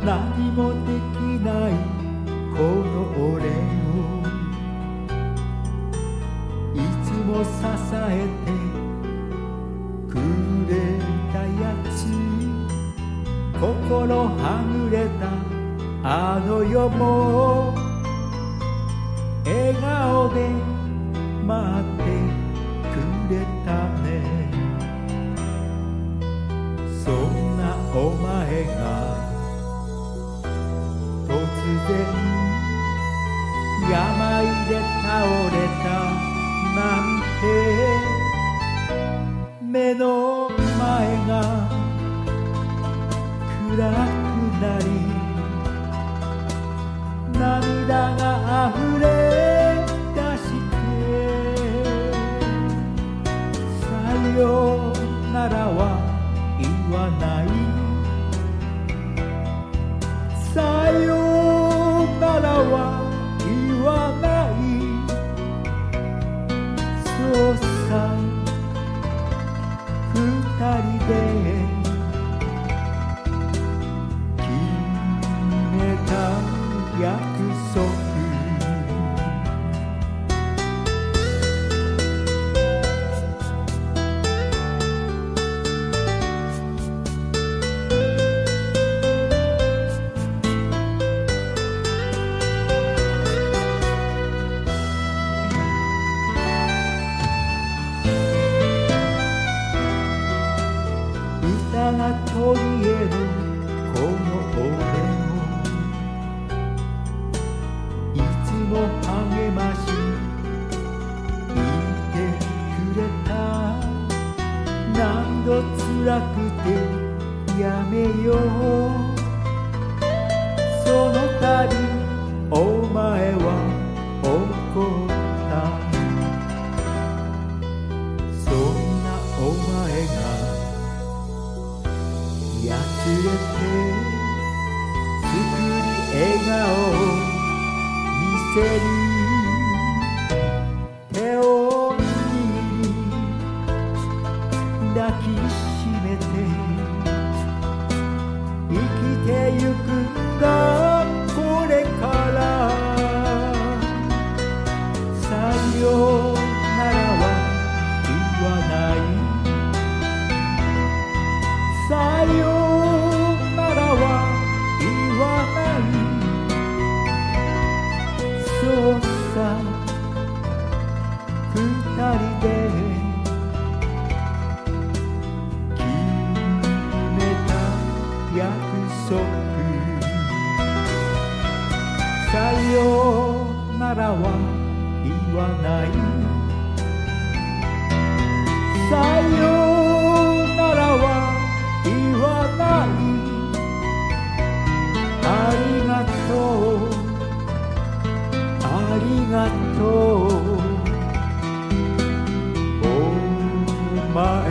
何もできないこの俺をいつも支えてくれたやつ、心はぐれたあの世も笑顔で待ってくれたね。そんなお前が突然病で倒れたなんて、目の前が暗くなり涙が溢れ出してさよならは言わない、さよならは言わない、そうさ二人で決めた約束。歌が取り柄のこの俺をいつも励まし言ってくれた、何度辛くてやめよう、その度お前は怒った、そんなお前がやつれて作り笑顔を見せる、手を握り抱きしめて生きてゆくんだこれから、さよならは言わない、さよならは言わない、そうさ二人で決めた約束、さよならは言わない、さよならは言わない、ありがとうありがとうお前